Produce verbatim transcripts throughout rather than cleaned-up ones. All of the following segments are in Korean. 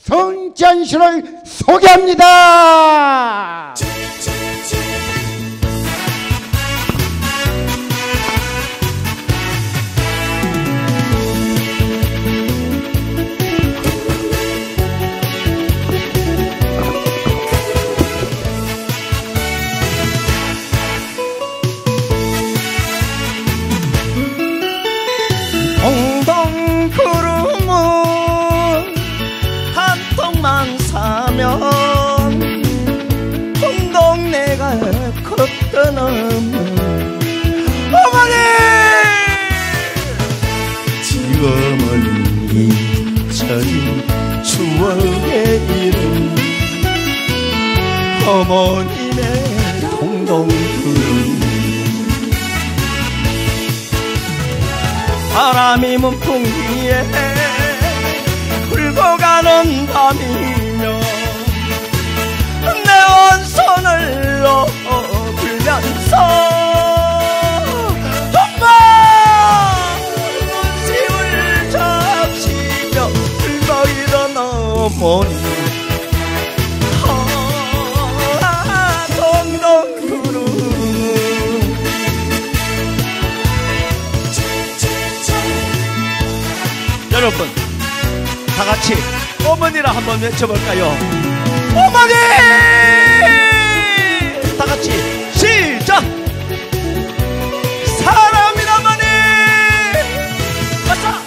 성전신을 소개합니다. 동동 구름은 한 통만 사면 동동네가 걷떠넘는 어머니 지금은 잊혀진 추억의 이름 어머님의 동동 구름 바람이 문풍 위에 불고 가는 밤이며 내 원손을 불면서 엄마 눈시울 잡시며 불거이던 어머니 아 동동구름 여러분 다같이 어머니라 한번 외쳐볼까요? 어머니! 다같이 시작! 사랑합니다 어머니! 맞다!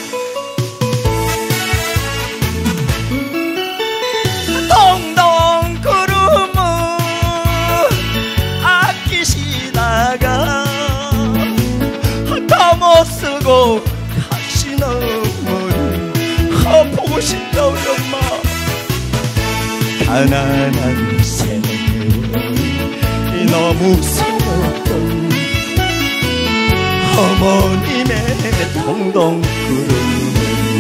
동동 구름은 아끼시다가 다 못쓰고 가신 어머니 아 보고 싶다 우리 엄마 가난한 세월이 너무 서럽던 어머님의 동동구름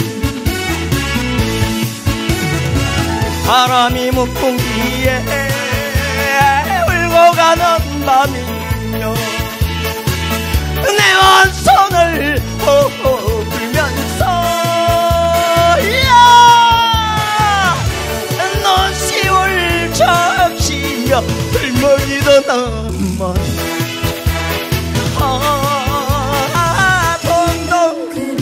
바람이 문풍 위에 울고 가는 밤이며 내 원손을 호호 불면서 눈시울 적시며 불먹이던 어머니 아 동동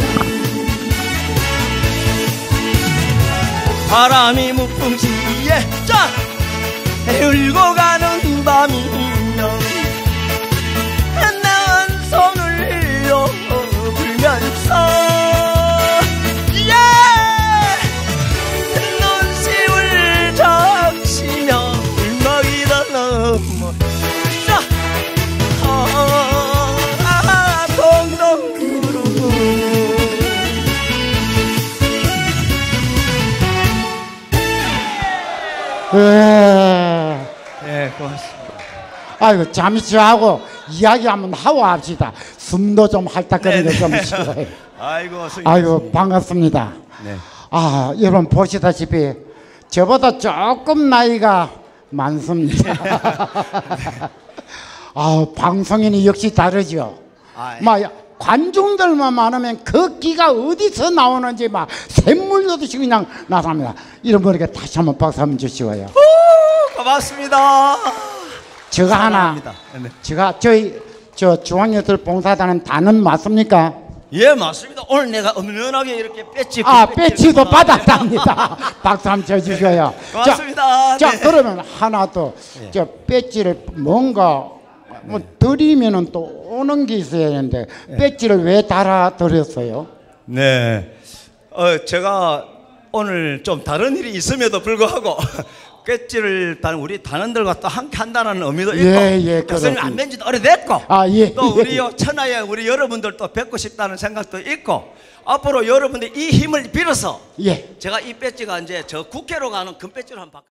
바람이 무풍지에 쫙 울고 가는 밤이며 난 손을 불면서 눈시울 적시며 울먹이던 어머니 자 아 동동구름 예. 네 고맙습니다. 아이고 잠시 하고 이야기 한번 하고 합시다. 숨도 좀 핥딱거리는 거 좀 쉬어요. 아이고 스님. 아이고 반갑습니다. 네. 아 여러분 보시다시피 저보다 조금 나이가 많습니다. 아 방송인이 역시 다르죠. 막 관중들만 많으면 그 기가 어디서 나오는지 막 샘물로듯이 그냥 나섭니다. 이런 분에게 다시 한번 박수 한번 주시고요. 오, 고맙습니다. 제가 하나, 네. 제가 저희 저 중앙여들 봉사단은 단은 맞습니까? 예 맞습니다. 오늘 내가 은은하게 이렇게 배지 아 배지도 받았답니다. 박수 한번 쳐주셔요. 고맙습니다. 자, 네. 자 그러면 하나 또 저 배지를 뭔가 뭐 드리면은 또 오는 게 있어야 하는데 배지를 왜 달아 드렸어요? 네, 어 제가 오늘 좀 다른 일이 있음에도 불구하고 배지를 단 우리 단원들과 또 함께 한다는 의미도 있고, 예, 예, 교수님 안 뵌 지도 오래됐고, 아, 예. 또 우리 천하에 우리 여러분들 또 뵙고 싶다는 생각도 있고, 앞으로 여러분들 이 힘을 빌어서 예. 제가 이 배지가 이제 저 국회로 가는 금 배지로 한번 바꿔.